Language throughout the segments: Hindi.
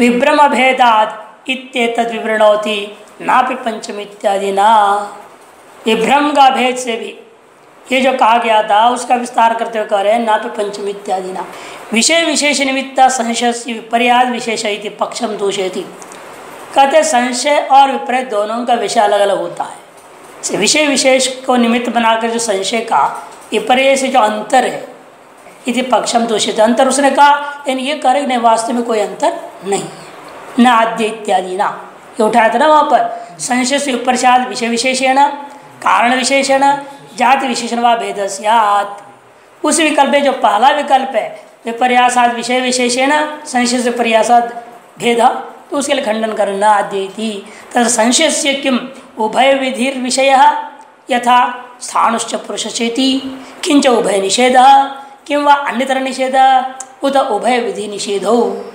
विभ्रम भेदात इत्येतद् विवृणोति नापि पंचमी इत्यादि ना। विभ्रम का भेद से भी ये जो कहा गया था उसका विस्तार करते हुए कह रहे हैं नापि पंचमी इत्यादि ना। विषय विशेष निमित्त संशय विपर्याद विशेष इति पक्षम दूषयति। कहते संशय और विपर्य दोनों का विषय अलग अलग होता है। विषय विशेष को निमित्त बनाकर जो संशय का विपर्य से जो अंतर है इति पक्षम दूषित। अंतर उसने कहा लेकिन ये करे नहीं, वास्तव में कोई अंतर नहीं है। न आद्य इत्यादि ना, ये उठाया था ना वहाँ पर। संशय से विपर्याद विषय विशेषण कारण विशेषण जाति विशेषण व भेद स्यात्। उस विकल्प में जो पहला विकल्प है विपर्यासाद विषय विशेषण संशय से पर्यासाद भेद, तो उसके लिए खंडन करना आद्यति। तथा संशय से किम उभय विधिर विषय यथा स्थाणुश्च पुरुषचेति किंच उभय निषेध किं वा अन्यतर निषेध उत उभय विधि निषेधो।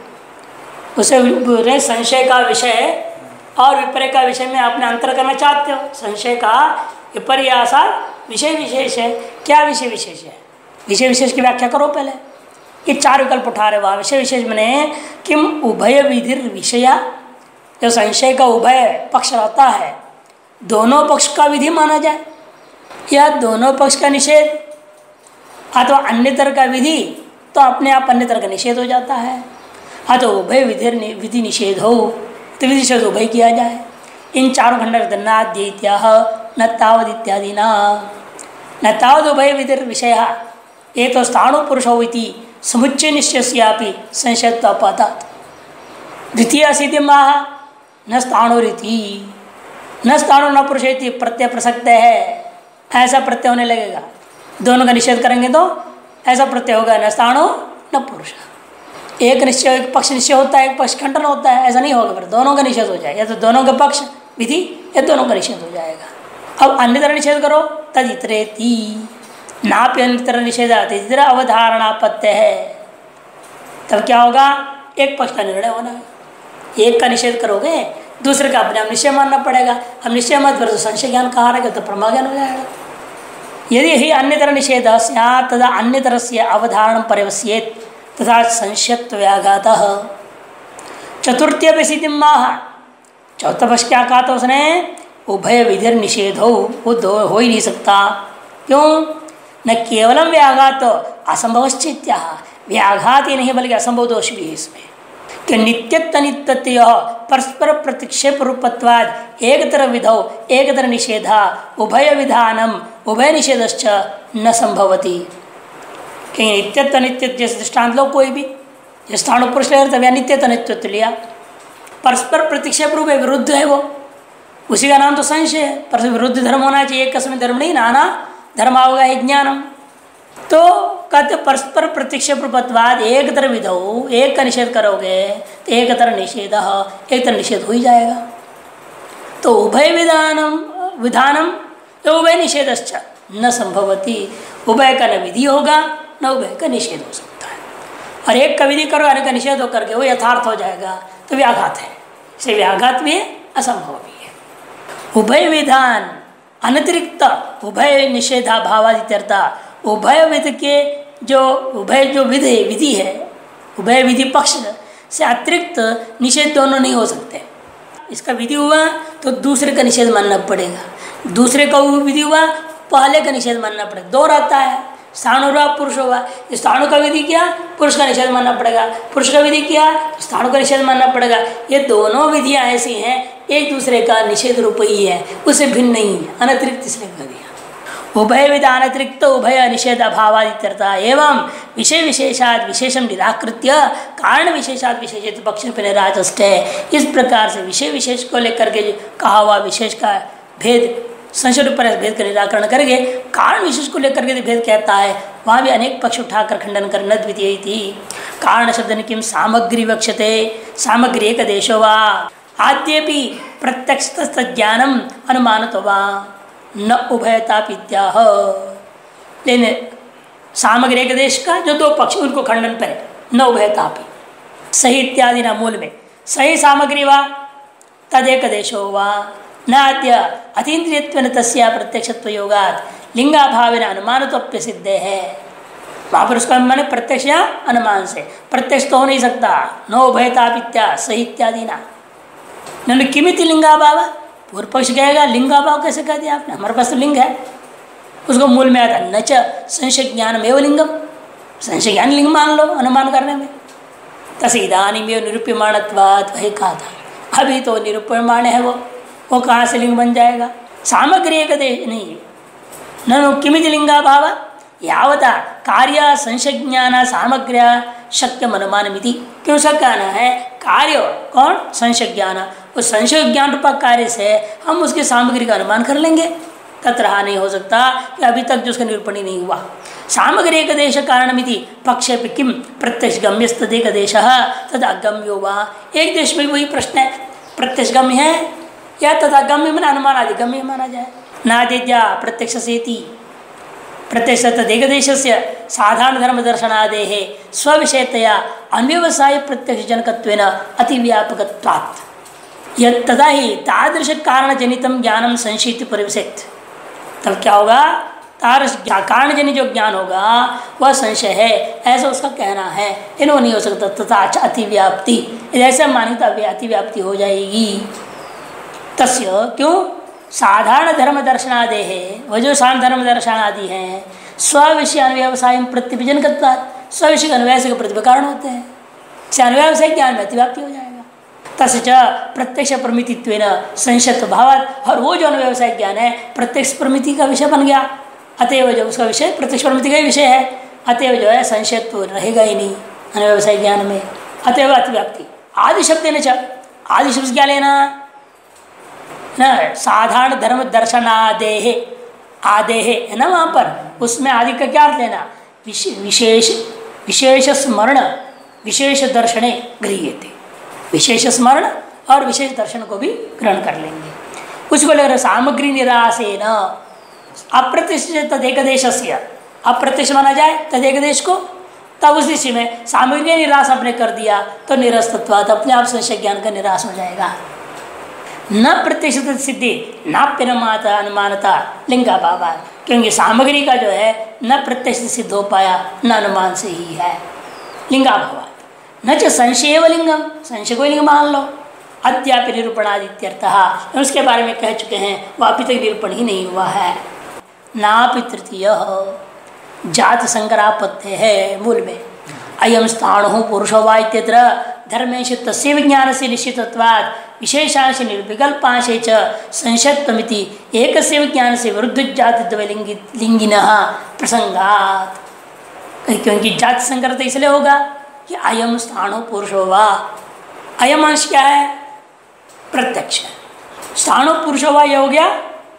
उसे संशय का विषय और विपर्य का विषय में आपने अंतर करना चाहते हो। संशय का विपर्यासा विषय विशेष है। क्या विषय विशेष है? विषय विशेष की व्याख्या करो पहले। ये चार विकल्प उठा रहे वहाँ। विषय विशेष मने किम उभय विधिर विषय, जो संशय का उभय पक्ष रहता है दोनों पक्ष का विधि माना जाए या दोनों पक्ष का निषेध, अथवा अन्य तरह का विधि तो अपने आप अन्य तरह का निषेध हो जाता है। तो उभय विधि निषेध हो तो विधि निषेध उभय किया जाए। इन चारों खंड नाद्यत्या न तावद इत्यादि न तावद उभय विधिर विषय एक तो स्थाणु पुरुष हो समुच्चय निश्चयस्यापि संशयत्वापादात्। द्वितीय सिद्धि माह न स्थाणुरीति न स्थाणु न पुरुष प्रत्यय प्रसक्त है, ऐसा प्रत्यय होने लगेगा। दोनों का निषेध करेंगे तो ऐसा प्रत्यय होगा न स्थाणु न पुरुष। एक निश्चय एक पक्ष निश्चय होता है, एक पक्ष खंडन होता है, ऐसा नहीं होगा। फिर दोनों का निषेध हो जाएगा, या तो दोनों का पक्ष विधि या दोनों का निषेध हो जाएगा। अब अन्य तरह निषेध करो तद इतरेति नापि अन्य तरह निषेध इतर अवधारणापत्य है। तब क्या होगा? एक पक्ष का निर्णय होना है। एक का निषेध करोगे दूसरे का अपने आप निश्चय मानना पड़ेगा। अब निश्चय मत फिर तो संशय ज्ञान कहाँ रहेगा, तो प्रमा ज्ञान हो जाएगा। यदि ही अन्य तरह निषेध स्यात् तदा अन्य तरह से अवधारण पर्यवस्येत तथा संशयत्व व्याघात। चतुर्थी पे सिद्धि माह, चौथा पक्ष क्या कहा था उसने? उभय विधिर निषेध वो दो हो ही नहीं सकता। क्यों? न केवलम व्याघात असंभवश्चित्या, व्याघात ही नहीं बल्कि असंभव दोष भी है इसमें कि नित्यत्व नित्यत्य परस्पर प्रतिक्षेप रूपत्वाद एक तरह विधौ एक तरह निषेधा उभय विधानम उभय निषेधश्च न संभवती। कहीं नित्यत्व नित्यत्व जैसे दृष्टांत लो कोई भी, स्थाणु पुरुष ले तब नित्यत्व नित्यत्व लिया, परस्पर प्रतिक्षेप रूप है, विरुद्ध है वो, उसी का नाम तो संशय है। परस्पर विरुद्ध धर्म होना चाहिए, एक कसम धर्म नहीं, नाना धर्म होगा एक ज्ञानम। तो कहते परस्पर प्रतिक्षेप रूपत्वाद एक तरह विधौ, एक का निषेध करोगे तो एक तरह निषेध एक तरह निषेध हो ही जाएगा। तो उभय विधानम तो उभय निषेधश्च न संभवती, उभय का न विधि होगा न उभय का निषेध हो सकता है। और एक का विधि करो अन्य का निषेध हो करके वो यथार्थ हो जाएगा तो व्याघात है। इसे व्याघात भी है, असंभव भी है। उभय विधान अनतिरिक्त उभय निषेधा भावादित्यर्था, उभय विधि के जो उभय जो विधि है उभय विधि पक्ष से अतिरिक्त निषेध दोनों नहीं हो सकते। इसका विधि हुआ तो दूसरे का निषेध मानना पड़ेगा, दूसरे का विधि हुआ पहले का निषेध मानना पड़ेगा। दो रहता है, स्थाणु हुआ पुरुष हुआ, स्थाणु का विधि किया पुरुष का निषेध मानना पड़ेगा, पुरुष का विधि किया स्थाणु का निषेध मानना पड़ेगा। ये दोनों विधियां ऐसी हैं एक दूसरे का निषेध रूप ही है, उससे भिन्न नहीं है, अनतिरिक्त इसने कह दिया। उभय विधान अतिरिक्त उभय निषेध अभावादित्यर्था एवं विषय विशेषाद विशेषम निराकृत्य कारण विशेषाद विशेषित पक्ष पर निराचष्ट है। इस प्रकार से विषय विशेष को लेकर के कहा हुआ विशेष का भेद संशय पर भेद का निराकरण करके कारण विशेष को लेकर के भेद कहता है, वहाँ भी अनेक पक्ष उठाकर खंडन कर न द्वितीय थी। कारण शब्द ने किम सामग्री वक्षते, सामग्री एक देशो वा आद्यपि प्रत्यक्ष ज्ञानम अनुमान तो वा न उभयता पित्याह। लेकिन सामग्री एक देश का जो दो पक्ष उनको खंडन पर न उभयता सही इत्यादि न मूल में सही सामग्री वा तदेक देशो वा नाद्य अतीन्द्रियत्वेन तस्या प्रत्यक्षत्व योगात् लिंगाभावेन अनुमानत्व सिद्ध है। वहाँ पर उसका माने प्रत्यक्ष या अनुमान से। प्रत्यक्ष तो हो नहीं सकता, नो भयतापित्या सही इत्यादि ना। मैंने किमिति लिंगाभाव, पूर्व पक्ष कहेगा लिंगाभाव कैसे कह दिया आपने, हमारे पास तो लिंग है। उसको मूल में आता न च संशय ज्ञान में लिंगम, संशय ज्ञान लिंग मान लो अनुमान करने में। तस इदानी में निरूप्यमाणत्वात् वही कहा था, अभी तो निरूप्यमाण है वो कहाँ से लिंग बन जाएगा। सामग्री एक देश नहीं, ननु किमिति लिंगाभाव यावता कार्य संशज्ञान सामग्र्या शक्यम अनुमानमिति। क्यों उसका कहना है कार्य कौन संशय ज्ञान, उस संशय ज्ञान रूपा कार्य से हम उसके सामग्री का अनुमान कर लेंगे। तत्र नहीं हो सकता कि अभी तक जो उसका निरूपण ही नहीं हुआ। सामग्री एक देश कारणमिति पक्षे किम प्रत्यक्ष गम्यस्तदेक देश तद अगम्यो वा। एक देश में वही प्रश्न है, प्रत्यक्ष गम्य है या तथा गम्य में अनुमान आदि गम्य माना जाए। नाद्या प्रत्यक्ष सेति प्रत्यक्ष तदेकदेश से साधारण धर्म दर्शनादेः स्विषयतया अन्व्यवसाय प्रत्यक्ष जनकत्वेन अतिव्यापकत्वात् यद तदा ही तादृश कारण जनितम ज्ञानम संशीति परिवसेत। तब क्या होगा, तादृश कारण जनित जो ज्ञान होगा वह संशय है, ऐसा उसका कहना है। इन्हों नहीं हो सकता। तथा अतिव्याप्ति, ऐसा मान्यता अतिव्याप्ति हो जाएगी। तस्य क्यों साधारण धर्म दर्शनादे है, वह जो साधारण धर्म दर्शन आदि हैं स्विषय अनुव्यवसाय प्रतिभिजनकत्वात्, स्विषय अन्वय से प्रतिभा कारण होते हैं, से अनुव्यवसाय ज्ञान में अतिव्याप्ति हो जाएगा। तस्य प्रत्यक्ष प्रमितित्वेन संशयत्व भावात्, और वो जो अनुव्यवसाय ज्ञान है प्रत्यक्ष प्रमिति का विषय बन गया, अतएव जो उसका विषय प्रत्यक्ष प्रमिति का ही विषय है, अतएव जो है संशयत्व रहेगा ही नहीं अनुव्यवसाय ज्ञान में। अतएव अतिव्याप्ति। आदि शब्द न च, आदि शब्द क्या लेना न, साधारण धर्म दर्शनादेह आदेह है ना वहाँ पर, उसमें आदि का क्या अर्थ लेना, विशेष विशेष स्मरण विशेष दर्शने गृह्यते, विशेष स्मरण और विशेष दर्शन को भी ग्रहण कर लेंगे। उसको लग रहा सामग्री निराशेन अप्रत्यक्ष तदेकदेश से, अप्रत्यक्ष माना जाए तदेकदेश को, तब उस दृष्टि में सामग्री निराश आपने कर दिया तो निरस्तत्वात् अपने आप संशय ज्ञान का निराश हो जाएगा। न प्रत्यक्ष सिद्धि नाप्यनुमाता अनुमानता लिंगाभाव, क्योंकि सामग्री का जो है न प्रत्यक्ष सिद्ध हो पाया न अनुमान से ही है लिंगाभाव। न च संशय व लिंगम, संशय को लिंग मान लो। अद्यापि निरूपणादित्यर्थः, उसके बारे में कह चुके हैं, वह अभी तक निरूपण ही नहीं हुआ है। नापि तृतीय जाति संकरापत्य है मूल में, अयम स्थाणु पुरुषो वा इत्यत्र धर्मेश तस्य विज्ञान से निश्चितत्वात् विशेषांश निर्विकल्पांशे च संशयत्वमिति एकस्य विज्ञान से विरुद्ध जाति लिंगिनः प्रसंगात्। क्योंकि जाति संकर तो इसलिए होगा कि अयम स्थाणु पुरुषो वा, अयम अंश क्या है प्रत्यक्ष, स्थाणु पुरुषो वा ये हो गया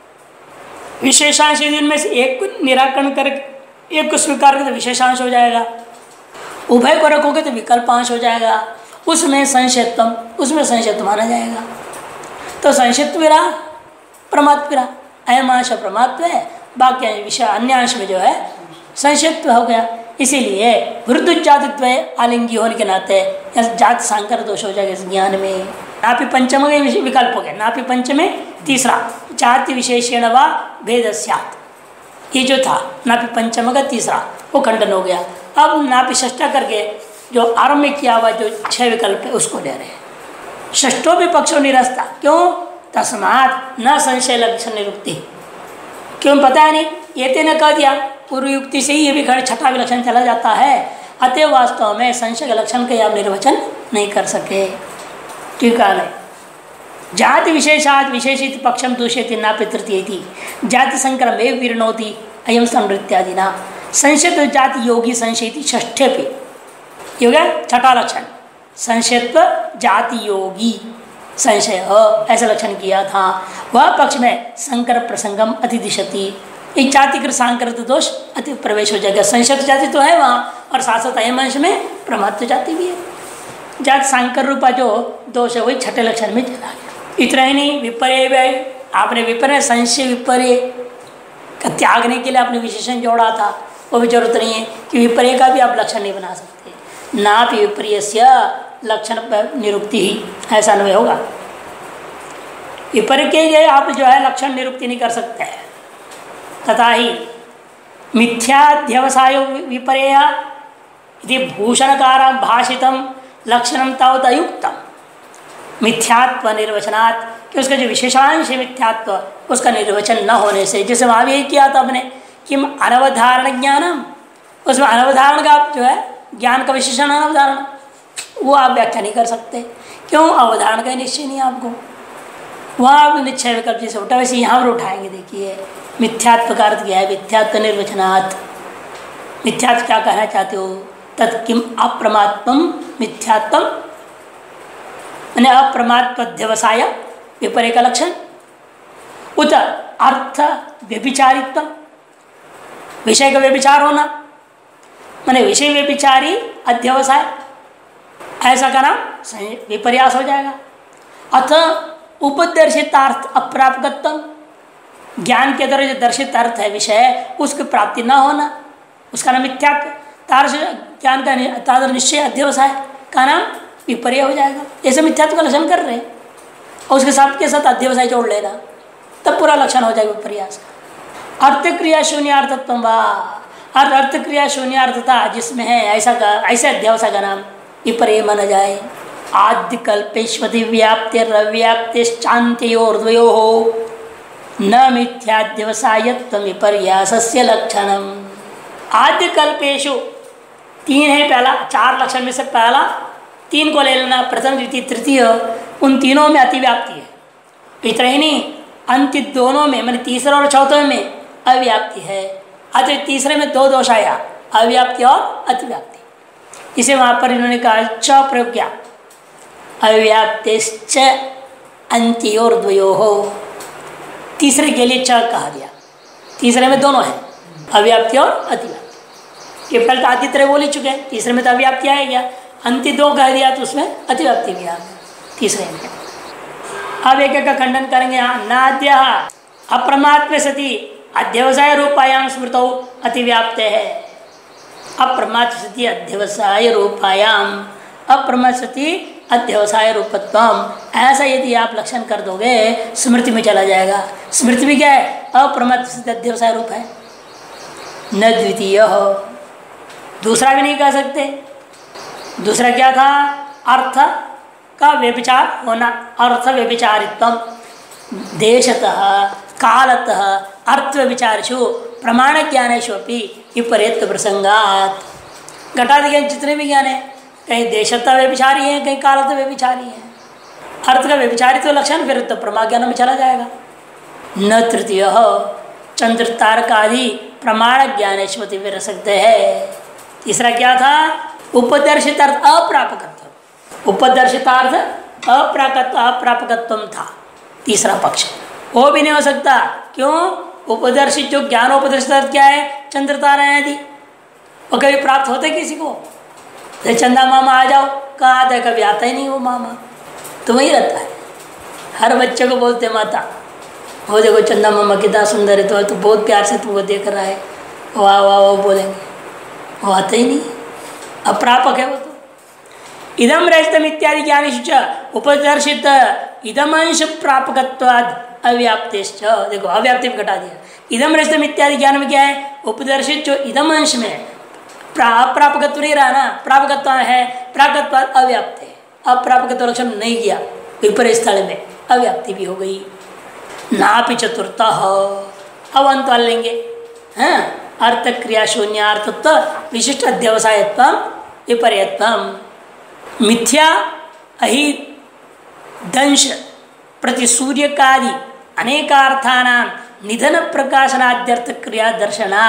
विशेषांश। इनमें से एक को निराकरण कर एक को स्वीकार करके तो विशेषांश हो जाएगा, उभय को रखोगे तो विकल्पांश हो जाएगा, उसमें संशयत्व माना जाएगा। तो संशयत्व रहा प्रमात्व रहा, अयमांश प्रमात्व है, बाकी विषय अन्य अंश में जो है संशयत्व हो गया। इसीलिए विरुद्ध जातित्व आलिंगी होने के नाते जाति सांकर दोष हो जाएगा इस ज्ञान में। नापि पंचम विकल्प हो गया, नापि पंचमे तीसरा जाति विशेषण व भेद स्यात्, ये जो था नापि पंचम का तीसरा वो खंडन हो गया। अब नापि षष्ठा करके जो आरंभ में किया हुआ जो 6 विकल्प है उसको ले रहे हैं। षष्ठों भी पक्षों निरस्ता, क्यों तस्मात् न संशय लक्षण निरुक्ति, क्यों पता है नहीं, ये तेने कह दिया पूर्व युक्ति से ही ये भी छठा विलक्षण चला जाता है, अतएव वास्तव में संशय लक्षण का आप निर्वचन नहीं कर सके। ठीक है, जाति विशेषात् विशेषित पक्षम दूषयति नापि तृतीयति जाति संकर में विरणोति अयम संवृत्त्यादि ना संशयत्व जाति योगी संशयति षष्ठे पे ये हो गया छठा लक्षण, संशयत्व जाति योगी संशय ऐसा लक्षण किया था। वह पक्ष में संकर प्रसंगम अतिदिशति, एक जातिकृत सांकृत दोष अति प्रवेश हो जाएगा। संशय जाति तो है वहाँ और साथ साथ अयम अंश में प्रमात्व जाति भी है, जाति सांकर रूपा जो दोष है वही छठे लक्षण में चला गया। इतना ही नहीं, विपर्य आपने विपर्य संशय विपर्य का त्यागने के लिए आपने विशेषण जोड़ा था, वो भी जरूरत नहीं है कि विपर्य का भी आप लक्षण नहीं बना सकते। नापि विपर्यस्य लक्षण निरुक्ति ही ऐसा नहीं होगा, विपर्य के लिए आप जो है लक्षण निरुक्ति नहीं कर सकते हैं। तथा ही मिथ्याध्यवसायो विपर्यय इति भूषणकार भाषितम लक्षणम तावत अयुक्तम। मिथ्यात्व निर्वचनात् कि उसका जो विशेषांश है मिथ्यात्व उसका निर्वचन न होने से, जैसे वहाँ भी किया था आपने किम अनवधारण ज्ञानम, उसमें अनवधारण का जो है ज्ञान का विशेषण अनवधारण, वो आप व्याख्या नहीं कर सकते। क्यों? अवधारण का निश्चय नहीं आपको, वहाँ आप निश्चय विकल्प जैसे उठा वैसे यहाँ पर उठाएंगे। देखिए मिथ्यात्व का अर्थ क्या है? मिथ्यात्व निर्वचनात्, मिथ्यात्व क्या कहना चाहते हो? तत्किम अप्रमात्वम मिथ्यात्वम, यानी अप्रमात्वध्यवसाय विपर्य का लक्षण, उत अर्थ व्यभिचारित्व, विषय का व्यभिचार होना, माने विषय व्यभिचारी अध्यवसाय, ऐसा का नाम विपर्यास हो जाएगा। अथ उपदर्शितार्थ अप्रापकत्व, ज्ञान के द्वारा जो दर्शित अर्थ है विषय उसकी प्राप्ति न होना, उसका नाम मिथ्यात्व। तार ज्ञान का तादर निश्चय अध्यवसाय का नाम विपर्य हो जाएगा। ऐसे मिथ्यात्व का लक्षण कर रहे हैं और उसके साथ के साथ अध्यवसाय जोड़ लेना, तब पूरा लक्षण हो जाएगा विपर्यास का। अर्थ क्रिया शून्यार्थत्व वा, अर्थ क्रिया शून्यार्थता जिसमें है ऐसे अध्यवसाय का नाम विपर्य माना जाए। आद्य कल्पेश्वति व्याप्तिर्व्याप्तिश्चान्त्योर्द्वयो न मिथ्याध्यवसायत्व विपर्यासस्य लक्षणम। आद्य कल्पेशु तीन है, पहला चार लक्षण में से पहला तीन को ले लेना, प्रथम द्वितीय तृतीय, उन तीनों में अतिव्याप्ति है। इतना ही नहीं, अंत दोनों में मैंने तीसरे और चौथे में अव्याप्ति है। अतः तीसरे में दो दोष आया, अव्याप्ति और अतिव्याप्ति। इसे वहाँ पर इन्होंने कहा च प्रयोग किया, अव्याप्तिश्च अन्त्योर्द्वयोः, तीसरे के लिए च कहा गया। तीसरे में दोनों है, अव्याप्ति और अतिव्याप्ति। ये पहले तो आदित्य बोल ही चुके हैं, तीसरे में तो अव्याप्ति आएगा, अंति दो कह दिया तो उसमें अतिव्याप्ति भी आ गया तीसरे में। अब एक का खंडन करेंगे। नाद्य अप्रमात्व सती अध्यवसाय रूपायाम स्मृतौ अतिव्याप्त है। अप्रमात्व सती अध्यवसाय रूपायाम, अप्रमाद सती अध्यवसाय रूपत्वम, ऐसा यदि आप लक्षण कर दोगे स्मृति में चला जाएगा। स्मृति भी क्या है? अप्रमाद सती अध्यवसाय रूप है, न द्वितीय हो। दूसरा भी नहीं कह सकते। दूसरा क्या था? अर्थ का व्यभिचार होना, अर्थ व्यभिचारित्वम, देशतः कालतः अर्थ व्यभिचारेषु प्रमाण ज्ञानेषु अपि विपरीत प्रसंगात। घटादि ज्ञान जितने भी ज्ञान है, कहीं देशतः व्यभिचारी है, कहीं कालतः व्यभिचारी है। अर्थ का व्यभिचारित्व लक्षण फिर तो प्रमाण ज्ञान में चला जाएगा। न तृतीय चंद्र तारकादि प्रमाण ज्ञानेषु रह सकते हैं। तीसरा क्या था? उपदर्शितार्थ अप्रापकत्व, उपदर्शितार्थ अप्रापकत्व था तीसरा पक्ष। वो भी नहीं हो सकता। क्यों? उपदर्शित जो ज्ञानोपदर्शित अर्थ क्या है? चंद्र तारा आदि, वो कभी प्राप्त होते किसी को? चंदा मामा आ जाओ, कहाँ आता है? कभी आता ही नहीं वो मामा, तो वही रहता है। हर बच्चे को बोलते माता, वो देखो चंदा मामा कितना सुंदर है, तो बहुत प्यार से तू वो देख रहा है, वाह वाह वो बोलेंगे, वो आता ही नहीं, अप्रापक है वो तो। इदम रजतम इत्यादि ज्ञानेषु उपदर्शित इदमंश प्रापकत्वाद अव्याप्तिश्च, देखो अव्याप्ति घटा दिया। इदम रजतम इत्यादि ज्ञान में क्या है? उपदर्शित जो इदमंश में प्रापकत्व नहीं रहा ना, प्रापकत्व है, प्रापकत्वाद अव्याप्त है। अप्रापकत्व लक्षण नहीं किया, विपरीत स्थल में अव्याप्ति भी हो गई। नापि चतुर्थ, अब अंत वाले लेंगे। हाँ, अर्थ क्रिया शून्यार्थत्व विशिष्ट अध्यवसायत्व विपर्यत्व। मिथ्या अहि दंश प्रति सूर्यकादि अनेकार्थानां निधन प्रकाशनाद्यर्थ क्रिया दर्शना।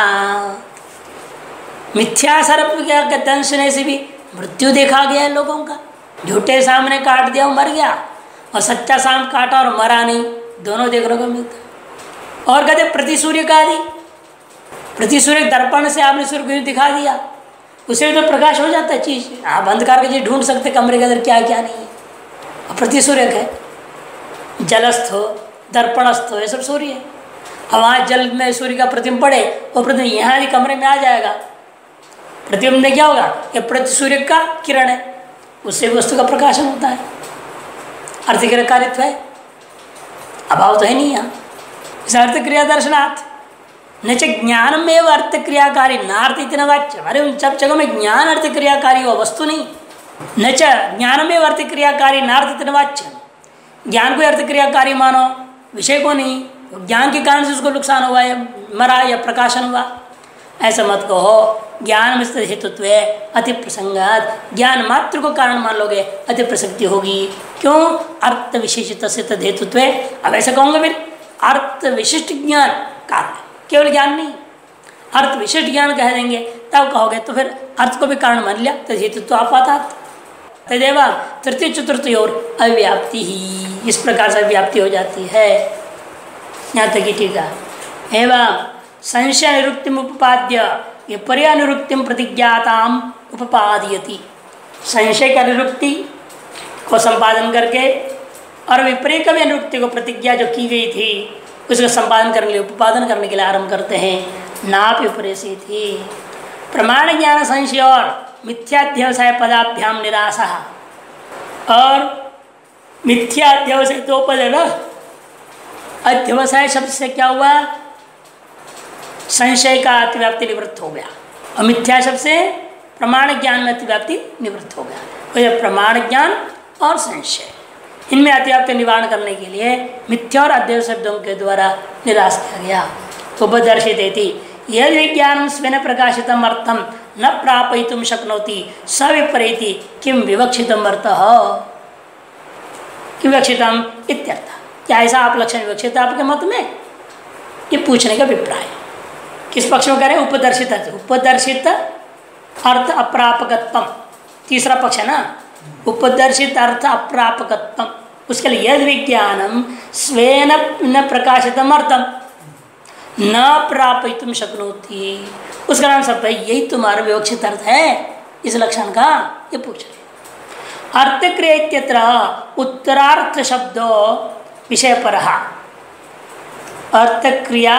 मिथ्या सर्प के दंशने से भी मृत्यु देखा गया है लोगों का। झूठे सामने काट दिया, वो मर गया, और सच्चा साम काटा और मरा नहीं, दोनों देखने को मिलता। और कहते प्रति सूर्य का आदि, प्रति सूर्य दर्पण से आपने सूर्य को दिखा दिया, उसे तो प्रकाश हो जाता है चीज। आप अंधकार के चीज ढूंढ सकते कमरे के अंदर क्या क्या नहीं है। और प्रति सूर्य है, जलस्थ हो, दर्पणस्थ हो, ये सब सूर्य है। अब वहाँ जल में सूर्य का प्रतिबिंब पड़े, वो प्रतिबिंब यहाँ भी कमरे में आ जाएगा। प्रतिबिंब में क्या होगा? ये प्रति सूर्य का किरण है, उससे वस्तु का प्रकाशन होता है। अर्थ क्रियाकारित्व है, अभाव तो है नहीं यहाँ। इस अर्थ क्रिया दर्शनार्थ न च ज्ञानमेव अर्थ क्रियाकारी नार्थ इतना वाच्य। अरे उन सब जगह में ज्ञान अर्थ क्रियाकारी हो, वस्तु नहीं। न च ज्ञानमेव अर्थ क्रियाकारी नार्थ इतना वाच्य। ज्ञान को अर्थ क्रियाकारी मानो, विषय को नहीं। तो ज्ञान के कारण से उसको नुकसान हुआ या मरा या प्रकाशन हुआ, ऐसा मत कहो। ज्ञान में स्थित हेतुत्व है अति प्रसंगात, ज्ञान मात्र को कारण मान लोगे अति प्रसक्ति होगी। क्यों? अर्थ विशिष्ट से तद हेतुत्व है। अब ऐसा कहूँगा फिर अर्थ विशिष्ट ज्ञान कारण, केवल ज्ञान नहीं, अर्थ विशिष्ट ज्ञान कह देंगे तब कहोगे तो फिर अर्थ को भी कारण मान लिया, तद हेतुत्व आप आता तदेव तृतीय चतुर्थी और अव्याप्ति ही, इस प्रकार से व्याप्ति हो जाती है। यहाँ तक ही ठीक है। एवं संशय निरुक्ति उपपाद्य विपर्य निरुक्ति प्रतिज्ञाताम उपपादयति। संशय का निरुक्ति को संपादन करके और विपर्य का भी निरुक्ति को प्रतिज्ञा जो की गई थी उसका संपादन करने के लिए उपादन करने के लिए आरंभ करते हैं। नाप विपर्य से थी प्रमाण ज्ञान संशय और मिथ्याध्यवसाय पदाभ्याम निराशा। और मिथ्याध्यवसाय दो पद है ना, अध्यवसाय शब्द से क्या हुआ? संशय का अतिव्याप्ति निवृत्त हो गया, और मिथ्या शब्द से प्रमाण ज्ञान में अतिव्याप्ति निवृत्त हो गया। तो यह प्रमाण ज्ञान और संशय, इनमें अतिव्याप्ति निवारण करने के लिए मिथ्या और अध्यय शब्दों के द्वारा निराश किया गया। तो उपदर्शित यदि विज्ञान स्वेन प्रकाशितम अर्थम न प्रापयितुम शक्नोति सविपरीति किम विवक्षितम अर्थः, किम विवक्षितम इत्यर्थ। क्या ऐसा आप लक्षण विवक्षित आपके मत में? ये पूछने का अभिप्राय किस पक्ष में करें? उपदर्शित, उपदर्शित अर्थ अप्रापकत्वम, तीसरा पक्ष है ना, उपदर्शित अर्थ अप्रापकत्वम। उसके लिए यद विज्ञानम स्वेन न प्रकाशितम अर्थम न प्रापयितुम शक्नोति, उसका नाम सब है, यही तुम्हारा विवक्षित अर्थ है इस लक्षण का, ये पूछ रहे। अर्थ क्रियत्र उत्तरार्थ शब्दो विषय पर, अर्थ क्रिया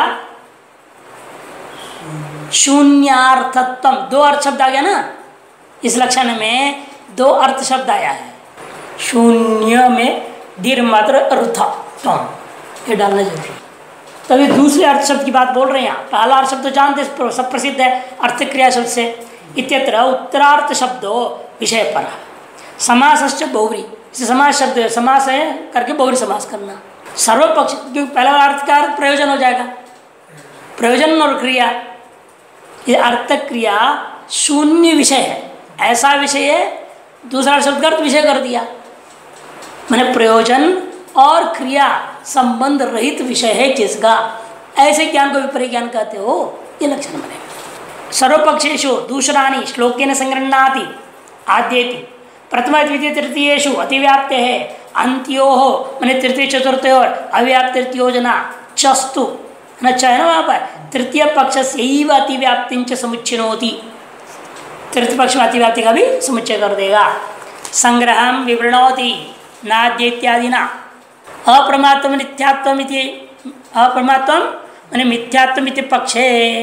शून्यार्थत्व, दो अर्थ शब्द आ गया ना इस लक्षण में, दो अर्थ शब्द आया है। शून्य में दीर्घ मात्र अर्थ, ये डालना जरूरी। तभी दूसरे अर्थ शब्द की बात बोल रहे हैं यहाँ। पहला अर्थ शब्द तो जानते सब प्रसिद्ध है अर्थ क्रिया शब्द से। इत्यत्र उत्तरार्थ शब्दो विषय पर, समासश्च बहुव्री, समास शब्द समास है करके बहुव्री समास करना। सर्वपक्ष, क्योंकि पहला अर्थ का अर्थ प्रयोजन हो जाएगा, प्रयोजन और क्रिया, ये अर्थ क्रिया शून्य विषय है, ऐसा विषय है। दूसरा शब्द का अर्थ विषय कर दिया, मैंने प्रयोजन और क्रिया संबंध रहित विषय है जिसका, ऐसे ज्ञान को विपर्य ज्ञान कहते हो, ये लक्षण बनेगा। सर्वपक्षेषु दूसरानी श्लोकेन संगृह्णाति आद्येति प्रथम द्वितीय तृतीयेषु अतिव्याप्ते है अंत्यो मैंने तृतीय चतुर्थ और अव्याप्तियोजना चस्तु न च है ना वहाँ पर, तृतीय पक्ष से अतिव्याप्ति समुच्चिनोति, तृतीय पक्ष में अतिव्याप्ति का भी समुच्चय कर देगा। संग्रह विवृणोति नाद्य इत्यादि ना अप्रमात्म नित्यात्म, अप्रमात्म मैंने मिथ्यात्म इति पक्षे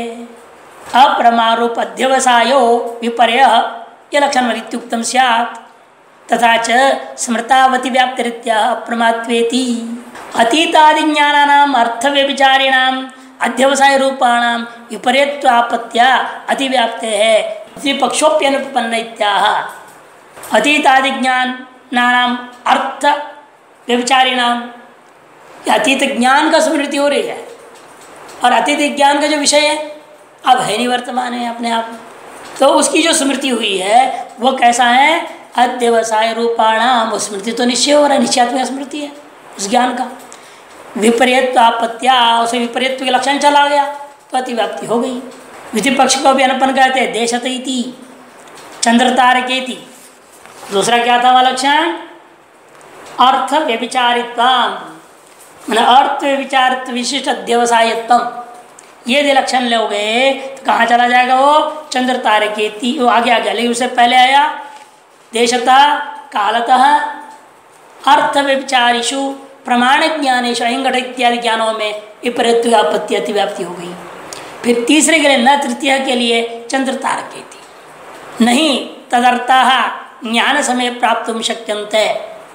अप्रमारूप अध्यवसायो विपर्य, ये लक्षण इत्युक्तम स्यात्। तथा च स्मृतावति व्याप्तिरित्या अप्रमात्वेति अतीतादि ज्ञानानाम अर्थ व्यभिचारिणाम अध्यवसाय रूपाणाम विपर्यत्वापत्या अतिव्याप्ते है पक्षोप्यनुपन्न इत्याह। अतीतादि ज्ञान नानाम अर्थ व्यभिचारिणाम, अतीत ज्ञान का स्मृति हो रही है, और अतीत ज्ञान का जो विषय है अब है नहीं, वर्तमान है अपने आप, तो उसकी जो स्मृति हुई है वो कैसा है? अध्यवसाय रूपाणाम, वो स्मृति तो निश्चय हो रहा है, निश्चयात्मक स्मृति है उस ज्ञान का। विपर्यत्व आपत्या, उसे विपर्यत्व के लक्षण चला गया तो अतिव्याप्ति हो गई। विधिपक्ष को भी अनपन कहते हैं, देशतैति चंद्रतारकेति। दूसरा क्या था वह लक्षण? अर्थ व्यभिचारित्व, मैंने अर्थ व्यभिचारित्व विशिष्ट अध्यवसायत्व, ये दे लक्षण लोगे तो कहाँ चला जाएगा वो? चंद्र तारकेति, वो आगे आ गया। लेकिन उससे पहले आया देशतः कालतः अर्थ व्यभिचारिषु प्रमाण ज्ञानेशु अहिंगठ इत्यादि ज्ञानों में विपरीत आपत्ति अतिव्याप्ति हो गई। फिर तीसरे के लिए न तृतीय के लिए चंद्र तारकेति नहीं तदर्थः ज्ञान समय प्राप्त शक्यन्ते।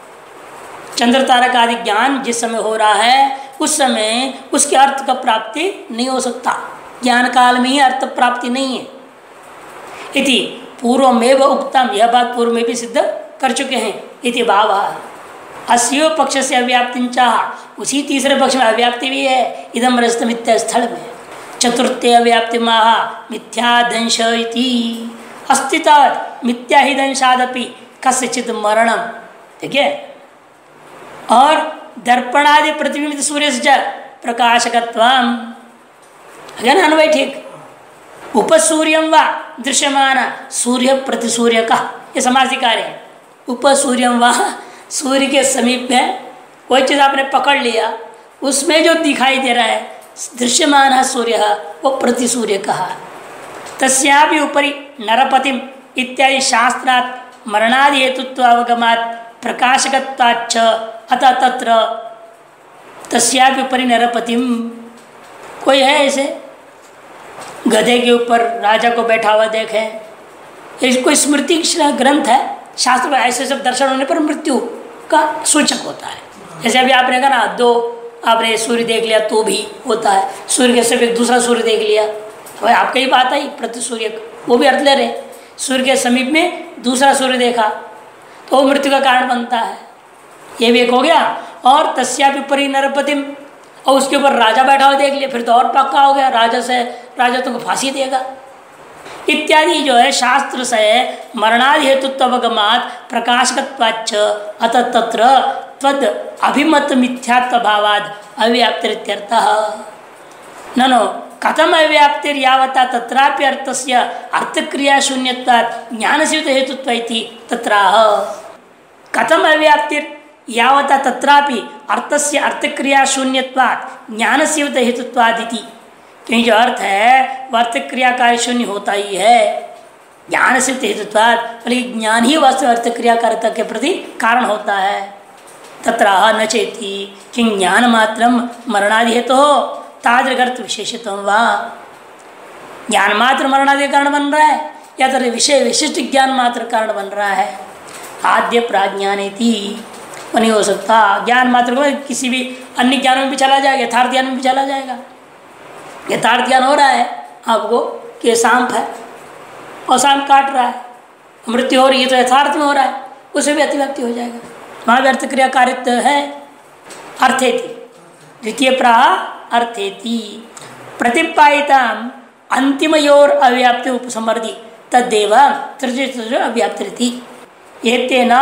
चंद्र तारक आदि ज्ञान जिस समय हो रहा है उस समय उसके अर्थ का प्राप्ति नहीं हो सकता, ज्ञान काल में ही अर्थ प्राप्ति नहीं है। इति पूर्वमेव उक्तम, यह बात पूर्व में भी सिद्ध कर चुके हैं। इति भाव अस्यो पक्ष से अव्याप्ति चाह, उसी तीसरे पक्ष में अव्याप्ति भी है। इदम रजत मिथ्या स्थल में चतुर्थे अव्याप्ति महा मिथ्या दंश इति अस्तित्व मिथ्या ही दंशादपि कस्यचित मरणम। देखिए, और दर्पणादि प्रतिबिंबित सूर्य से प्रकाशकत्वम, अगेन अन्वय ठीक। उपसूर्यम व दृश्यमान सूर्य प्रति सूर्य का, ये समासिकार है। उपसूर्यम व, सूर्य के समीप में कोई चीज़ आपने पकड़ लिया, उसमें जो दिखाई दे रहा है दृश्यमान सूर्य, वो प्रति सूर्य कहा। तस्यापि उपरि नरपतिम इत्यादि शास्त्रात् मरणादि हेतुत्वावगमात् प्रकाशकत्वाच्च अतः तत्र तस्यापि उपरि नरपतिम। कोई है ऐसे गधे के ऊपर राजा को बैठा हुआ देखे, कोई स्मृति ग्रंथ है शास्त्र में, ऐसे सब दर्शन होने पर मृत्यु का सूचक होता है। जैसे अभी आपने कहा ना, दो आपने सूर्य देख लिया तो भी होता है, सूर्य के सिर्फ एक दूसरा सूर्य देख लिया, भाई आपका ही बात आई प्रति सूर्य, वो भी अर्थ ले रहे। सूर्य के समीप में दूसरा सूर्य देखा तो वो मृत्यु का कारण बनता है, ये भी एक हो गया। और तस्यापि उपरि नरपतिम, और उसके ऊपर राजा बैठा हुआ देख लिया, फिर तो और पक्का हो गया, राजा तुमको फांसी देगा इत्यादि जो है शास्त्र से मरणादि हेतुत्वगमात् प्रकाशकत्वाच्च अतः तत्र तद अभिमत मिथ्यात्व भावाद अव्याप्तिरित्यर्थः। ननो कथम अव्याप्तिर्यावता तत्रापि अर्थस्य अर्थक्रिया शून्यत्वात् ज्ञानस्यूत हेतुत्व इति तत्राह। कथम अव्याप्तिर्यावता तत्रापि अर्थस्य अर्थक्रिया शून्यत्वात् ज्ञानस्यूत हेतुत्वादिति, क्योंकि जो अर्थ है वह अर्थ क्रिया कार्य शून्य होता ही है ज्ञान से हेतुत्वाद, बल्कि ज्ञान ही वास्तव अर्थ क्रियाकारिता के प्रति कारण होता है। तत्र न चेति कि ज्ञान मात्रम मरणादि हेतु हो तादृगर्थ विशेषत्व वा, ज्ञान मात्र मरणादि कारण बन रहा है या तो विषय विशिष्ट ज्ञान मात्र कारण बन रहा है। आद्य प्राज्ञानेति नहीं हो सकता, ज्ञान मात्र को किसी भी अन्य ज्ञान में भी चला जाएगा, यथार्थ ज्ञान में भी चला जाएगा। यथार्थ ज्ञान हो रहा है आपको कि सांप है और सांप काट रहा है, मृत्यु हो रही है तो यथार्थ में हो रहा है, उसे भी अतिव्याप्ति हो जाएगा, वहाँ भी अर्थ क्रिया कारित्व है। अर्थेति द्वितीय प्राह अर्थेति प्रतिपादिता अंतिमयोर अव्याप्ति उपसमर्दि तदेव तृतीय अव्याप्ति। एतेन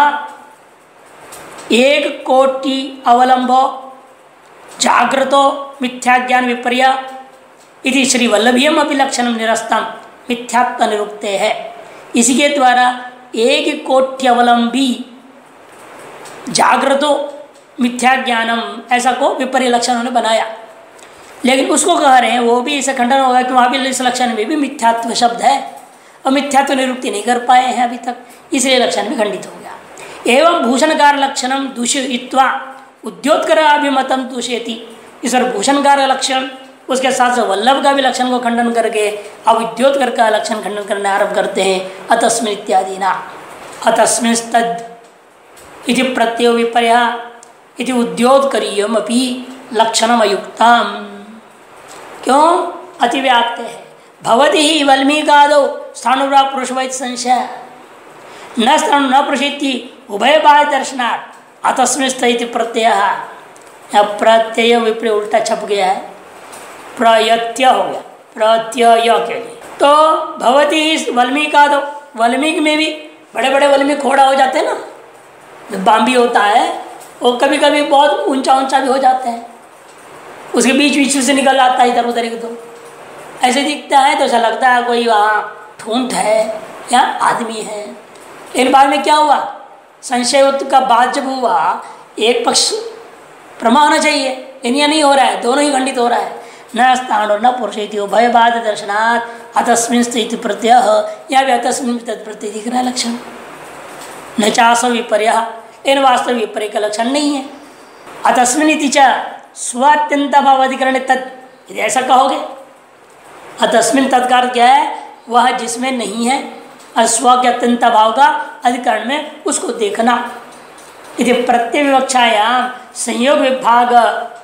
एक कोटि अवलंबो जागृतो मिथ्याज्ञान विपर्य इति श्री वल्लभीयम अपि लक्षणम निरस्तम मिथ्यात्व निरुक्ते है। इसके द्वारा एक कोटि अवलंबी जागृतो मिथ्याज्ञानम ऐसा को विपर्य लक्षण उन्होंने बनाया, लेकिन उसको कह रहे हैं वो भी इसे खंडन होगा कि वहाँ भी इस लक्षण में भी मिथ्यात्व शब्द है और मिथ्यात्व निरुक्ति नहीं कर पाए हैं अभी तक, इसलिए लक्षण भी खंडित हो गया। एवं भूषणकार लक्षणम दूषित्वा उद्योतकर अभिमतम दूषयति, इस और भूषणकार लक्षण उसके साथ साथ वल्लभ का भी लक्षण को खंडन करके अब उद्योतकर का लक्षण खंडन करने आरंभ करते हैं। अतस्मिन् इत्यादि ना अतस्मिंस्तद इति प्रत्ययो विपर्य इति उद्योतकरीयम अपि लक्षणम अयुक्तम। क्यों अतिव्याप्त है भवति ही वल्मीकादो स्थाणुरा पुरुषवैत संशय न स्थाणु न पुरुषेति उभय बाह्य दर्शनात् अतस्मिंस्त इति प्रत्यय। प्रत्यय विपर्य उल्टा छप गया है, प्रयत्य हो गया, प्रत्यय के लिए। तो भवती वल्मीकादो, वाल्मीकि में भी बड़े बड़े वाल्मीकि खोड़ा हो जाते हैं ना, जब बाम्बी होता है वो कभी कभी बहुत ऊंचा ऊंचा भी हो जाता है, उसके बीच बीच से निकल आता है इधर उधर एक दो, ऐसे दिखता है तो ऐसा लगता है कोई वहाँ ठूंठ है या आदमी है। लेकिन बाद में क्या हुआ, संशय का बात जब हुआ एक पक्ष प्रमाण होना चाहिए, लेकिन यह नहीं हो रहा है, दोनों ही खंडित हो रहा है। न स्थाणु न पुरुषेति उभयबाध दर्शनात् अतस्मिंस्त इति प्रत्यय, या भी अतस्मिन् प्रत्यय दिख रहा है लक्षण। न चास विपर्य, इन वास्तव विपर्य का लक्षण नहीं है। अतस्मिन् इति च स्वात्यंत भाव अधिकरण तत्, यदि ऐसा कहोगे अतस्मिन् तत्कार क्या है, वह जिसमें नहीं है, और स्व के अत्यंत भाव का अधिकरण में उसको देखना। यदि प्रत्यय विवक्षायाम संयोग विभाग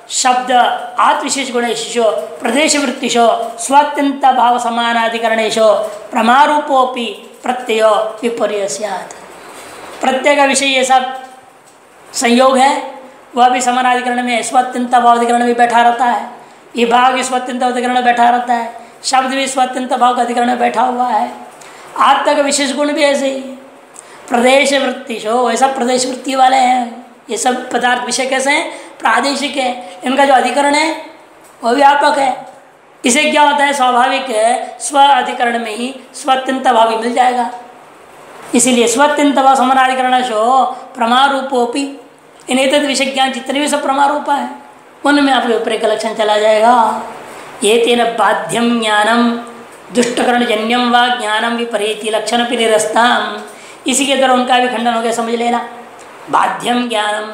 शब्द आत्मविशेष गुणेशो प्रदेश वृत्तिशो स्वात्यंत भाव समानाधिकरणेशो प्रमारूपोपि प्रत्यय विपर्य स्यात्। प्रत्यय का विषय ये सब संयोग है, वह भी समानाधिकरण में स्वात्यंत भाव अधिकरण में बैठा रहता है, ये भाव भी स्वात्यंत अधिकरण में बैठा रहता है, शब्द भी स्वात्यंत भाव का अधिकरण में बैठा हुआ है। आत्मा का विशेष गुण भी ऐसे ही, प्रदेश वृत्ति शो ऐसा प्रदेश वृत्ति वाले हैं। ये सब पदार्थ विषय कैसे हैं? प्रादेशिक है, इनका जो अधिकरण है वह भी व्यापक है। इसे क्या होता है? स्वाभाविक है, स्व अधिकरण में ही स्वात्यंत भाव भी मिल जाएगा। इसीलिए स्वात्यंत भाव समानाधिकरण शो प्रमारूपोपि, इन एक विषय ज्ञान जितने भी सब प्रमारूप है उनमें आपके विपरीत का लक्षण चला जाएगा। ये तेन बाध्यम ज्ञानम दुष्टकरण जन्यम व ज्ञानम विपरीति लक्षण भी निरस्ताम, इसी के द्वारा उनका भी खंडन हो गया, समझ लेना। बाध्यम ज्ञानम,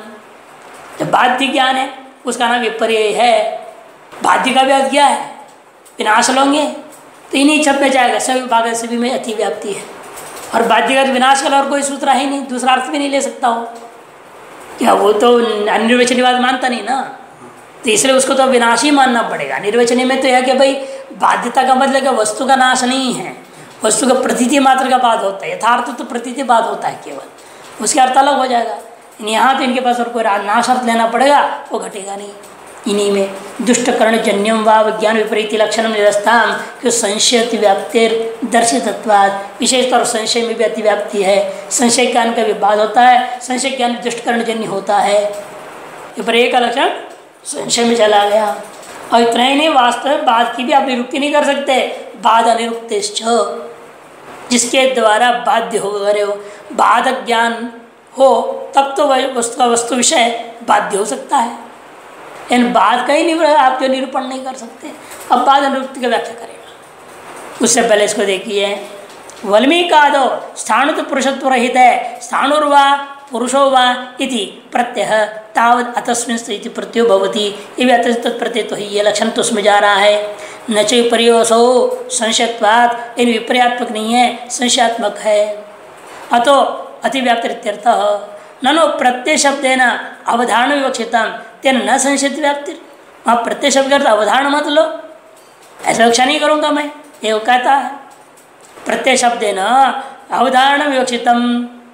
जब बाध्य ज्ञान है उसका नाम विपर्य है। बाध्य का भी अर्थ क्या है? विनाश लोगे तो इन्हीं छप में जाएगा, सभी भाग सभी में अतिव्याप्ति है। और बाध्य का विनाश का और कोई सूत्र है ही नहीं, दूसरा अर्थ भी नहीं ले सकता हो क्या? वो तो अनिर्वचनीयवाद मानता नहीं ना, तो इसलिए उसको तो विनाशी मानना पड़ेगा। निर्वचनीय में तो यह कि भाई बाध्यता का मतलब क्या? वस्तु का नाश नहीं है, वस्तु का प्रतीति मात्र का बात होता है, यथार्थ तो प्रतीति बात होता है केवल, उसके अर्थ अलग हो जाएगा। यहाँ तो इनके पास और कोई नाश अर्थ लेना पड़ेगा, वो घटेगा नहीं। इन्हीं में दुष्टकर्ण जन्यम व विज्ञान विपरीति लक्षण निरस्ताम, क्यों संशय अतिव्याप्तिर दर्शितत्वाद, विशेषतौर संशय में भी अतिव्याप्ति है। संशय ज्ञान का भी बात होता है, संशय ज्ञान दुष्टकर्ण जन्य होता है। विपरीय का लक्षण संशय में चला गया। और इतना ही नहीं, वास्तव बाद की भी आप निरुक्ति नहीं कर सकते। बाद अनिरुक्तिश्च, जिसके द्वारा बाध्य हो रहे हो, बाधक ज्ञान हो तब तो वस्तु का वस्तु विषय बाध्य हो सकता है। इन बाद का ही नहीं आप जो निरूपण नहीं कर सकते। अब बाद अनिरुक्ति की व्याख्या करेगा। उससे पहले इसको देखिए, वल्मीकादो स्थाणु तो पुरुषत्व रहित है, स्थाणुर्वा पुरुषो वा इति प्रत्यय तावत अतस्मिन् स्थिति प्रत्ययो भवति, ये भी अतः तत्प्रत्यय तो ही, ये लक्षण तो उसमें जा रहा है। न च विपर्योसो संशयत्वात्, इन विपर्यात्मक नहीं है, संशयात्मक है। अतो अतिव्याप्तिरित्यर्थः, ननु प्रत्यय शब्देन अवधारण विवक्षितम तेन न संशयित व्याप्ति। वहाँ प्रत्यय शब्द का अवधारण मत लो, ऐसा व्याख्या नहीं करूँगा मैं, ये कहता है। प्रत्यय शब्देन अवधारण विवक्षितम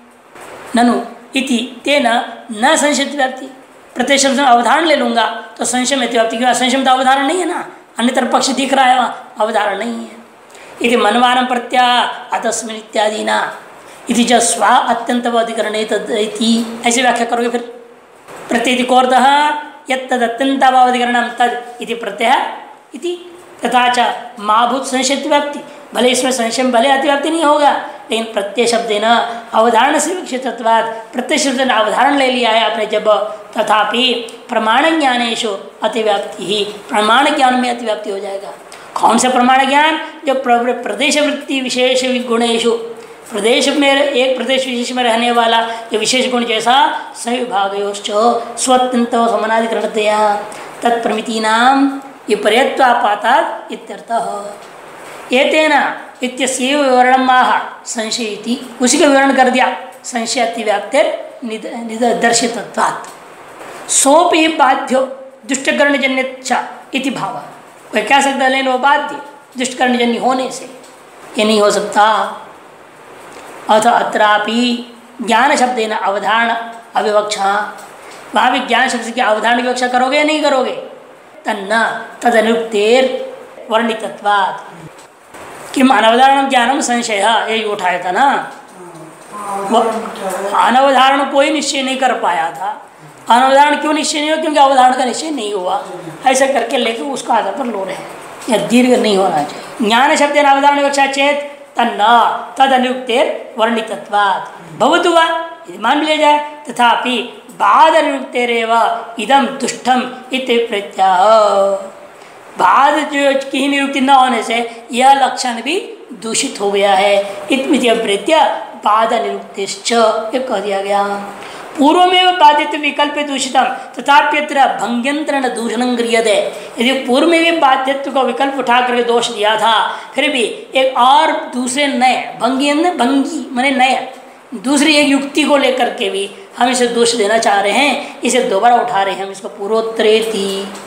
ननु इति तेन न संशयित व्याप्ति, प्रत्यय शब्द अवधारण ले लूँगा तो संशय में व्याप्ति, क्यों? संशय में तो अवधारण नहीं है ना, अन्यतर पक्ष दिख रहा है, वहाँ अवधारण नहीं है। इति मनवानम प्रत्या अतस्मिन् इत्यादि ना इति च स्व अत्यंत अधिकरणे तद्, ऐसे व्याख्या करोगे फिर। प्रत्यय कोर्तः यत्तद् अत्यंताभावाधिकरणं तद् इति प्रत्यय इति, तथा च माभूत संशय व्याप्ति, भले इसमें संशय में भले अतिव्याप्ति नहीं होगा, लेकिन प्रत्यय शब्द न अवधारण से विवक्षितत्वात्, प्रत्यय शब्द ने अवधारण ले लिया है आपने जब, तथापि प्रमाण ज्ञानेषु अतिव्याप्ति ही, प्रमाण ज्ञान में अतिव्याप्ति हो जाएगा। कौन सा प्रमाण ज्ञान? जो प्रदेश वृत्ति विशेष गुणेशु, प्रदेश में एक प्रदेश विशेष में रहने वाला जो विशेष गुण जैसा सविभागयोश्च स्वतंत्र समानाधिकरणतया तत्प्रमितीनाम विपर्यत्वापातात् इत्यर्थः। एतेन इत्यस्यैव विवरणम् आह संशयिति, उसी का विवरण कर दिया, संशय अतिव्याप्तिर दर्शितत्वात्। सोपि बाध्यो दुष्टकरणजन्यच्च इति भाव, कोई कह सकता है लेकिन वो बाध्य दुष्टकरणजन्य होने से, ये नहीं हो सकता। अथ अत्रापि ज्ञान शब्देन अवधारण अविवक्षा, वहाँ भी ज्ञान शब्द की अवधारण की विवक्षा करोगे या नहीं करोगे? तन्न तदनुक्तेर वर्णितत्वात्, किम अनवधारण ज्ञानम संशय, यही उठाया था ना। अनवधारण कोई निश्चय नहीं कर पाया था। अनवधारण क्यों निश्चय नहीं हुआ? क्योंकि अवधारण का निश्चय नहीं हुआ। ऐसा करके लेकर उसका आधार पर लो रहे, या दीर्घ नहीं होना चाहिए। ज्ञान शब्देन अवधारण विवक्षा चेत तन्न तदनुक्तेर वर्णितत्वात् भवतु वा, मान लिया जाए, तथापि बाद अनुक्तेरेव इदम दुष्टम इति प्रत्याह, बाद जो की निरुक्ति न होने से यह लक्षण भी दूषित हो गया है। इत्मिति प्रत्या बाद निरुक्तिश्च कह दिया गया। पूर्व में बाध्यत्व विकल्प दूषितम तथाप्यत्र भंग्यंतरण दूषणं गृह्यते, यदि पूर्व में भी बाध्यत्व का विकल्प उठा करके दोष दिया था, फिर भी एक और दूसरे नए भंगी माने नए दूसरी एक युक्ति को लेकर के भी हम इसे दोष देना चाह रहे हैं, इसे दोबारा उठा रहे हैं हम इसको पूर्वोत्तरेति।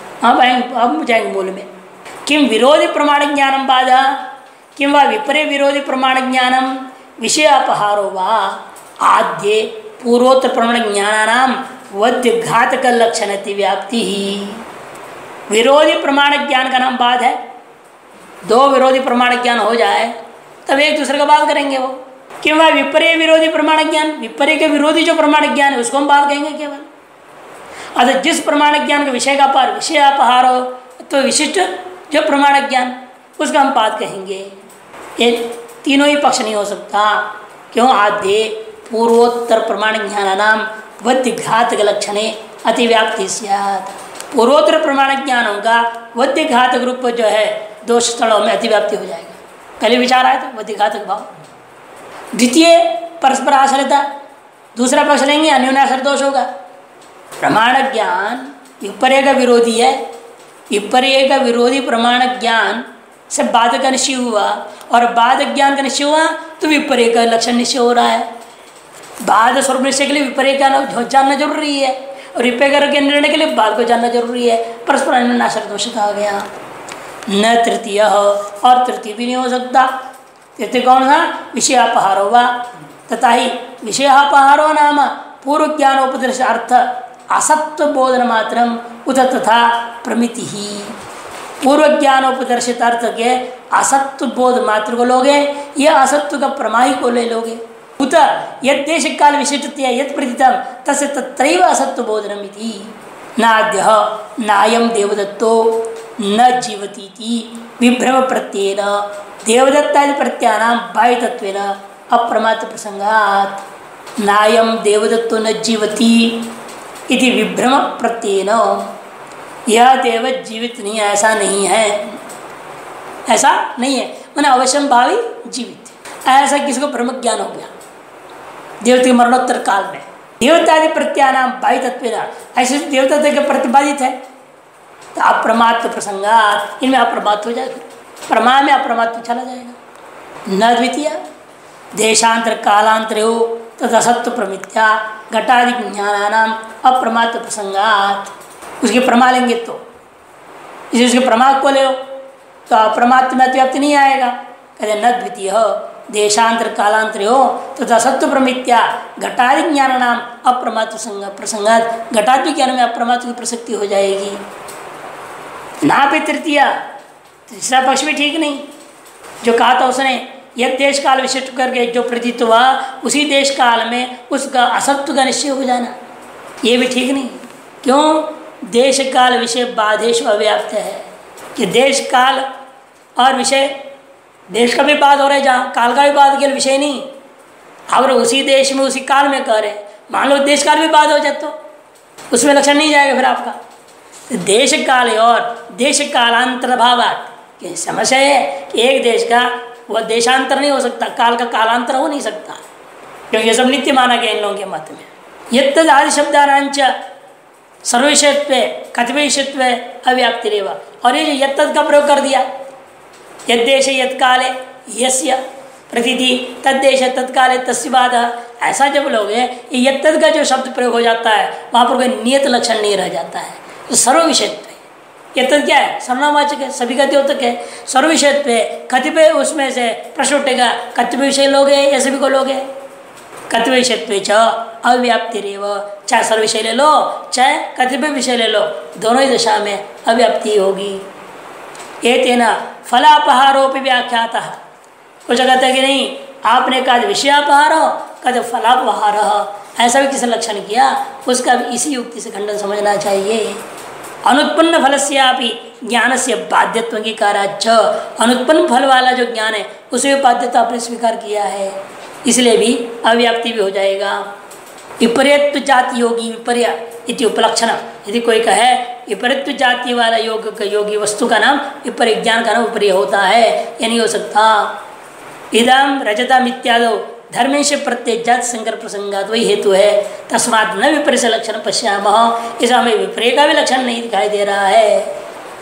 अब जाएंगे मूल में। किम विरोधी प्रमाण ज्ञानम बाधा किम वा विपरीत विरोधी प्रमाण ज्ञानम विषय अपहारो वा आद्य पूर्वोत्तर प्रमाण ज्ञानानाम वध्य घातक लक्षण व्याप्ति ही। विरोधी प्रमाण ज्ञान का नाम बाध है। दो विरोधी प्रमाण ज्ञान हो जाए तब एक दूसरे का बात करेंगे वो। किंवा विपर्य विरोधी प्रमाण ज्ञान, विपर्य के विरोधी जो प्रमाण ज्ञान है उसको हम बात कहेंगे केवल। अतः जिस प्रमाण ज्ञान के विषय का पार विषय अपहार हो तो विशिष्ट जो प्रमाण ज्ञान उसका हम बात कहेंगे। ये तीनों ही पक्ष नहीं हो सकता। क्यों? आद्य पूर्वोत्तर प्रमाण ज्ञान नाम वध्य घातक लक्षणे अतिव्याप्ति स्यात्। पूर्वोत्तर प्रमाण ज्ञानों का वध्य घातक रूप जो है दोष स्थलों में अतिव्याप्ति हो जाएगा। पहले विचार आया था वध्य घातक भाव। द्वितीय परस्पर आश्रिता, दूसरा पक्ष लेंगे अन्योन्याश्रित दोष होगा। प्रमाण ज्ञान विपर्य का विरोधी है। विपर्य का विरोधी प्रमाण ज्ञान से बाधक का निश्चय हुआ और बाधक ज्ञान का निश्चय हुआ तो विपर्य का लक्षण निश्चय हो रहा है। बाध स्वरूप निश्चय के लिए विपर्य का जानना जरूरी है और विपर्य के निर्णय के लिए बाध को जानना जरूरी है। परस्पर अन्योन्याश्रित दोष कहा गया। न तृतीय और तृतीय भी नहीं हो सकता। तृतीय कौन सा? विषय अपहारो वा तथा ही विषय अपहारो नाम पूर्व ज्ञानोपदेश अर्थ असत्व बोधन मात्रम उत तथा प्रमिति ही। पूर्व ज्ञानोपदर्शित अर्थ के असत्व बोध मात्र को लोगे या असत्व का प्रमाही को ले लोगे। उत यद देश काल विशिष्टतया यद प्रतीतम तस्य तत्रैव असत्व बोधनम इति। नाद्य नायम देवदत्तो न जीवतीति विभ्रम प्रत्ययेन देवदत्तादि प्रत्यानाम बाह्य तत्वेन अप्रमात्र प्रसंगात्। नायम देवदत्तो न जीवती इति विभ्रम प्रत्ययेन, यह देव जीवित नहीं है, ऐसा नहीं है, ऐसा नहीं है मैंने अवश्यम भावी जीवित, ऐसा किसी को ब्रह्म ज्ञान हो गया देवता के मरणोत्तर काल में। देवतादि प्रत्यानाम बाह्य तत्वेन, ऐसे देवता के प्रतिपादित है तो अप्रमात्र प्रसंगात, इनमें अप्रमात्र हो जाएगा, प्रमा में अप्रमात्र चला जाएगा। न द्वितीय देशांतर कालांतर हो तथा सत्व प्रमित्या घटादि ज्ञानानाम अप्रमात्र प्रसंगात। उसके प्रमा लेंगे तो इसे उसके प्रमा को ले तो अप्रमात्र में अतिव्याप्ति नहीं आएगा। कहते न द्वितीय देशांतर कालांतर हो तथा सत्व प्रमित्या घटादि ज्ञानानाम अप्रमात्र प्रसंगात। घटादि ज्ञान में अप्रमात्र की प्रसक्ति हो जाएगी। ना भी तृतीय, तीसरा पक्ष भी ठीक नहीं। जो कहा था उसने यह देश काल विशिष्ट करके जो प्रतीत हुआ उसी देश काल में उसका असत्व का निश्चय हो जाना, ये भी ठीक नहीं। क्यों? देश काल विषय बाधेश अव्याप्त है कि देश काल और विषय, देश का भी बाध हो रहा है जहाँ काल का भी बाध केवल विषय नहीं। अगर उसी देश में उसी काल में करे, मान लो देश काल भी बाध हो जाए तो उसमें लक्षण नहीं जाएगा फिर आपका। देश काल और देश कालांतर भावात की समस्या है कि एक देश का वह देशांतर नहीं हो सकता, काल का कालांतर हो नहीं सकता, क्योंकि ये सब नित्य माना गया इन लोगों के मत में। यद आदि शब्दानांच सर्वविषयत्व कतिपयिषत्व अव्याप्ति रेवा, और ये जो यद का प्रयोग कर दिया, यद देश यद काले यस्य प्रतीति तद्देश तत्काले तस्य बाधा, ऐसा जब लोग ये यद का जो शब्द प्रयोग हो जाता है वहाँ पर कोई नियत लक्षण नहीं रह जाता है। तो सर्वविषयत्व यत्तद क्या है? सर्वनामवाचक है, सभी का द्योतक है। सर्वविषयत्व कतिपय उसमें से प्रश्न उठेगा कतिपय विषय लोग हैं या सभी को लोग हैं। कतिपय विषयत्व च अव्याप्ति रेव, चाहे सर्व विषय ले लो चाहे कतिपय विषय ले लो, दोनों ही दशा में अव्याप्ति होगी। ये तेना फलापहारोपि व्याख्याता। कुछ कहते हैं कि नहीं आपने कहा विषयापहार कद फलापहार, ऐसा भी किसी लक्षण किया उसका भी इसी युक्ति से खंडन समझना चाहिए। अनुत्पन्न फल से ज्ञान से बाध्यत्व की काराच, अनुत्पन्न फल वाला जो ज्ञान है उसे बाध्यता आपने स्वीकार किया है, इसलिए भी अव्याप्ति भी हो जाएगा। विपर्यत्व जाति योगी विपर्य इति उपलक्षण, यदि कोई कहे विपरीत जाति वाला योग का योगी वस्तु का नाम विपर्य, ज्ञान का नाम विपर्य होता है, यह नहीं हो सकता। इदम रजतम इत्यादो धर्मेश प्रत्यय जात संकर प्रसंगात, वही हेतु है। तस्मात् न विपर्य लक्षण पश्यामः, इस हमें विपर्य का भी लक्षण नहीं दिखाई दे रहा है।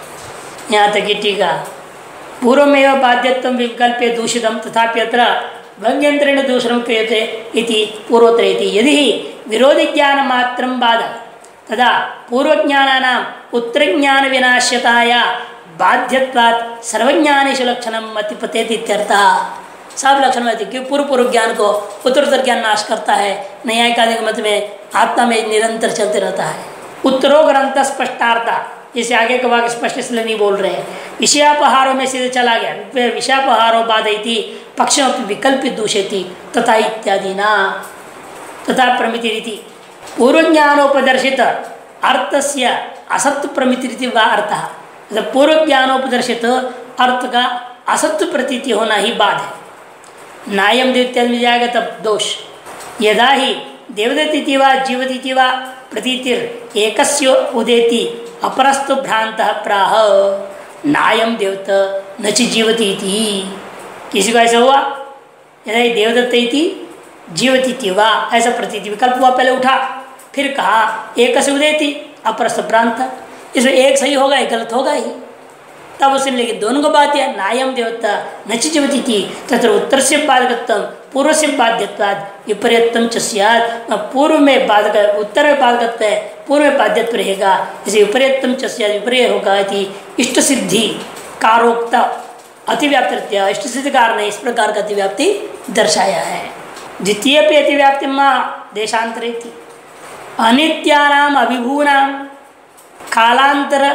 यहाँ तक टीका पूर्वमेव बाध्यत्व विकल्प्य दूषितम तथापि अत्र भंग्यंतरेण दूषणं क्रियते इति पूर्वोत्तरेति। यदि विरोधी ज्ञान मात्रं बाधः तदा पूर्वज्ञानानाम् उत्तरज्ञानविनाश्यताया बाध्यत्वात् सर्वज्ञानेषु लक्षणं मतिपतेति इत्यर्थः। सब लक्षण में क्यों पूर्व ज्ञान को उत्तरोत्तर ज्ञान नाश करता है। न्यायिक मत में आत्मा में निरंतर चलते रहता है। उत्तरो ग्रंथ स्पष्टार्था, इसे आगे का वाक्य स्पष्ट इसलिए नहीं बोल रहे हैं। विषयापहारों में सीधे चला गया। विषयापहारों बाधयति पक्षों विकल्पित दूषयति तथा इत्यादि ना तथा प्रमिति रीति पूर्व ज्ञानोपदर्शित अर्थस्य असत्य प्रमिति रीति व अर्थ। पूर्व ज्ञानोपदर्शित अर्थ का असत्य प्रतीति होना ही बाध है। नायम देव इत्यादि में जाएगा तब दोष। यदा ही देवदत्ति व जीवती व प्रतीतिर एकस्य उदेति अपरस्तु भ्रांत प्राह नायम देवत न च जीवती थी। किसी को ऐसा हुआ यदा ही देवदत्ति जीवती व ऐसा प्रतीति विकल्प हुआ, पहले उठा फिर कहा एक से उदेति अपरस्तु भ्रांत, इसमें एक सही होगा एक गलत होगा ही। तब उसने लेकिन दोनों को बात है नायम देवता नच जीवती थी तथा उत्तर से बाधकत्व पूर्व से बाध्यत्वाद विपर्यत्तम च स्यात्। पूर्व में बाधक उत्तर में बाधकत्व है, पूर्व में बाध्यत्व रहेगा, इसे विपर्यत्तम च स्यात् विपर्य होगा। इष्ट सिद्धि कारोक्त अतिव्याप्ति, इष्ट सिद्धि कार ने इस प्रकार का अतिव्याप्ति दर्शाया है। द्वितीय पे अतिव्याप्ति माँ देशांतरे थी अनित्यानाम अभिभूनाम कालांतर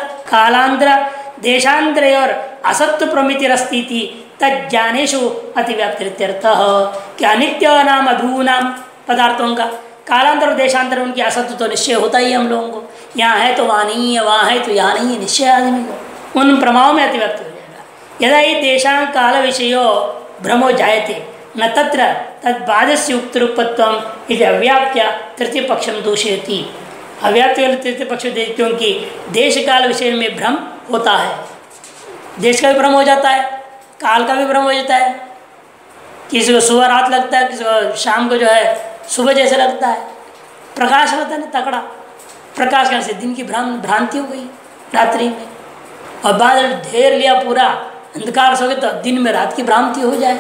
देशांतरे और असत्य प्रमितिरस्ती तज्ञानेशु अतिव्याप्तित्यर्थः। कि अनित्य नाम अभिभूनाम पदार्थों का कालांतर और देशांतर उनकी असत्य तो निश्चय होता ही हम लोगों को। यहाँ है तो वहाँ नहीं है, वहाँ है तो यहाँ नहीं है, निश्चय आदमी को उन प्रमाओं में अतिव्याप्ति हो जाएगा। यदा ही देशां काल विषयो भ्रमो जायते न तत्र तद्बाधस्य उक्तरूपत्वम् इति अव्याप्य तृतीय पक्षम दूषयति। अव्याप्ति वाले तृतीय पक्ष क्योंकि देश काल विषय में भ्रम होता है, देश का भी भ्रम हो जाता है, काल का भी भ्रम हो जाता है। किसी को सुबह रात लगता है, किसी को शाम को जो है सुबह जैसे लगता है। प्रकाश रहता है ना तकड़ा, प्रकाश करने से दिन की भ्रांति हो गई रात्रि में, और बादल घेर लिया पूरा अंधकार से हो गया तो दिन में रात की भ्रांति हो जाए।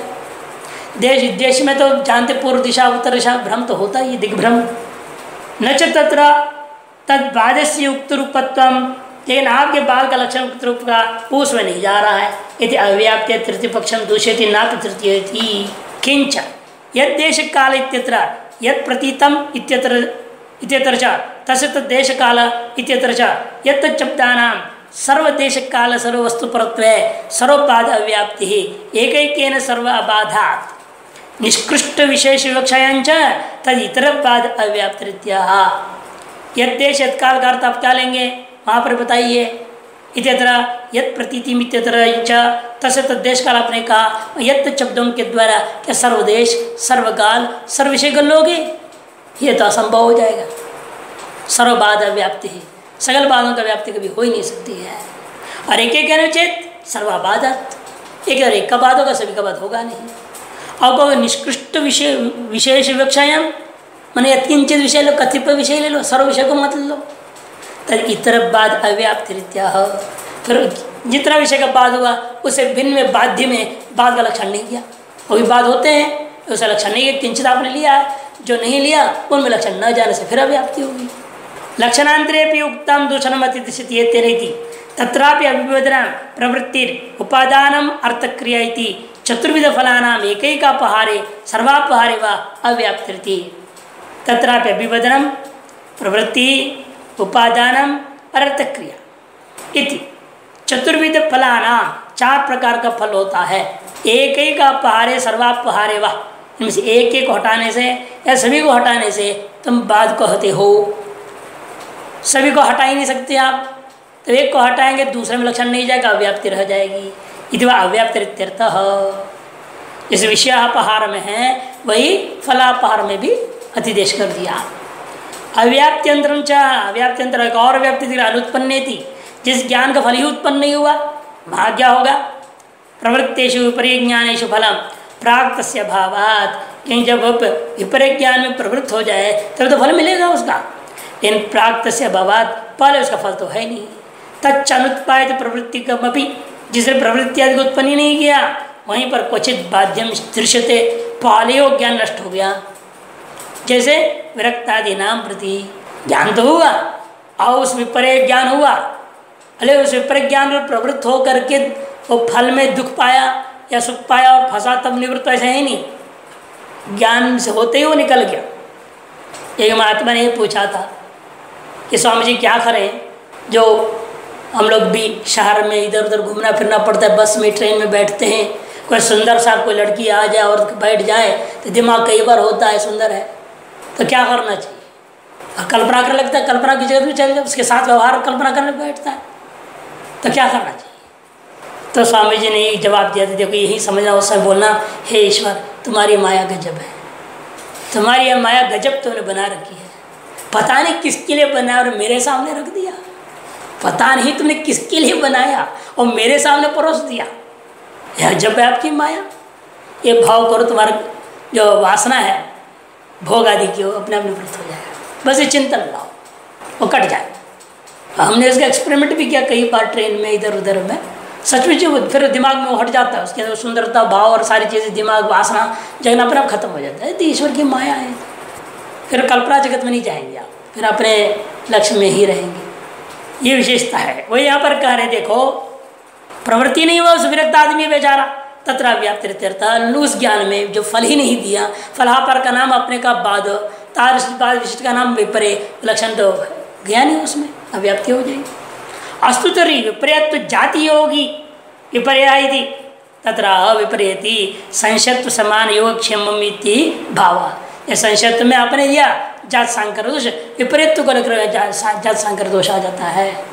देश में तो जानते पूर्व दिशा उत्तर दिशा भ्रम तो होता ही, दिग्भ्रम। न च तत्र तद्बाधस्य उक्त रूपत्वम, लेकिन आपके बाल का लक्षण उक्त रूप का उसमें नहीं जा रहा है। यदि अव्याप्त्य तृतीय पक्षम दूषयति ना तृतीय थी। किंच यद देश काल इत्यत्र यद प्रतीतम इत्यत्र च तस्य तद्देश काल इत्यत्र च यद शब्दानां सर्वदेश काल सर्ववस्तु परत्वे सर्वबाध अव्याप्ति एकैकेन सर्व अबाधात् निष्कृष्ट विशेष विवक्षायां च तद इतर बाध अव्याप्तिरित्याह। यद देश यद काल का अर्थ आप क्या लेंगे वहाँ पर बताइए। इत्यत्र यद प्रतीति मित्यत्र च तस्य तद्देश काल आपने कहा, यद शब्दों के द्वारा क्या सर्वदेश सर्वकाल सर्वविषय कर लोगे, ये तो असंभव हो जाएगा। सर्वबाध अव्याप्ति है, सगल बाधों का व्याप्ति कभी हो ही नहीं सकती है। और एक एक कहने चेत सर्वाबाधत, एक का बाध होगा सभी का बाध होगा नहीं। और कहो निष्कृष्ट विशेष विवक्षायाम मैंने यत्किंचित विषय लो, कतिपय विषय ले लो, सर्व विषय को मत लो। तब इतर बाध अव्याप्ति रीत्या, फिर जितना विषय का बाध हुआ उसे भिन्न में बाध्य में बाध का लक्षण नहीं किया। वो भी बाध होते हैं, उसका लक्षण नहीं किया, किंचित आपने लिया, जो नहीं लिया उनमें लक्षण न जाने से फिर अव्याप्ति होगी। लक्षणांतरे उक्तम दूषणम अतिदिशति तेरेति तत्रापि अभिवदनं प्रवृत्तिर उपादानम अर्थक्रिया इति चतुर्विध फलानाम एकैकापहारे सर्वापहारे व अव्याप्तिरिति। तत्रापि अभिवदनं प्रवृत्ति उपादानम अर्थक्रिया इति चतुर्विध फलानाम, चार प्रकार का फल होता है। एकैकापहारे सर्वापहारे व, इनमें से एक एक को हटाने से या सभी को हटाने से तुम बाध को हते हो। सभी को हटा ही नहीं सकते आप, तो एक को हटाएंगे दूसरे में लक्षण नहीं जाएगा, अव्याप्ति रह जाएगी। इति वह अव्याप्तिरित्यर्थः। जिस विषयापहार में है वही फलापहार में भी अतिदेश कर दिया। अव्याप्त्यंतरम च, अव्याप्त्यंतर एक और व्याप्ति अनुत्पन्ने थी, जिस ज्ञान का फल ही उत्पन्न नहीं हुआ वहाँ क्या होगा। प्रवृत्तेषु विपर्य ज्ञानेषु फलम प्राक तस्य भावात्, कहीं जब विपर्य ज्ञान में प्रवृत्त हो जाए तब तो फल मिलेगा उसका, लेकिन प्राक तस्य भावात् पहले उसका फल तो है नहीं। तच्च अनुत्पादित प्रवृत्ति कमपि, जिसने प्रवृत्ति आदि को उत्पन्न नहीं किया वहीं पर क्वचित बाध्यम दृश्यते, पहले वो ज्ञान नष्ट हो गया। जैसे विरक्तादि नाम प्रति ज्ञान तो हुआ और उस विपर्य ज्ञान हुआ, अरे उस विपर्य ज्ञान में प्रवृत्त हो करके वो फल में दुख पाया या सुख पाया और फंसा तब निवृत्त, ऐसा है नहीं, ज्ञान से होते ही वो निकल गया। एक महात्मा ने पूछा था कि स्वामी जी क्या करें, जो हम लोग भी शहर में इधर उधर घूमना फिरना पड़ता है, बस में ट्रेन में बैठते हैं, कोई सुंदर सा कोई लड़की आ जाए और बैठ जाए तो दिमाग कई बार होता है सुंदर है, तो क्या करना चाहिए? कल्पना करने लगता है, कल्पना की जगह भी चल जाए, उसके साथ व्यवहार कल्पना करने बैठता है, तो क्या करना चाहिए? तो स्वामी जी ने यही जवाब दिया था, देखो यही समझना, उस समय बोलना, हे ईश्वर तुम्हारी माया गजब है, तुम्हारी यह माया गजब तुमने बना रखी है, पता नहीं किसके लिए बनाया और मेरे सामने रख दिया, पता नहीं तुमने किसके लिए बनाया और मेरे सामने परोस दिया, यह जब है आपकी माया। ये भाव करो, तुम्हारा जो वासना है भोग आदि की, वो अपने आप निवृत्त हो जाएगा। बस ये चिंतन लाओ, वो कट जाए। हमने इसका एक्सपेरिमेंट भी किया कई बार ट्रेन में इधर उधर में, सच में फिर दिमाग में वो हट जाता है, उसके अंदर सुंदरता भाव और सारी चीज़ें, दिमाग वासना जगना अपने आप खत्म हो जाता है। तो ईश्वर की माया है, फिर कल्पना जगत में नहीं जाएंगे आप, फिर अपने लक्ष्य में ही रहेंगे। ये विशेषता है। वो यहाँ पर कह रहे, देखो प्रवृत्ति नहीं हुआ उस विरक्त आदमी बेचारा, तत्र व्याप्ति रहता, उस ज्ञान में जो फल ही नहीं दिया, फलापर का नाम अपने का बाद, तार विशिष्ट का नाम विपर्य, लक्षण तो गया नहीं, उसमें अव्याप्ति हो जाएगी। अस्तुतरी विपर्यत्व जाति होगी विपर्याय थी, तत्र अविपर्यति संशत्व समान योगक्षेम इति भाव। ये संशत्व में आपने दिया जात सांकर दोष, विपर्यत्व को लेकर जात सांकर दोष आ जाता है।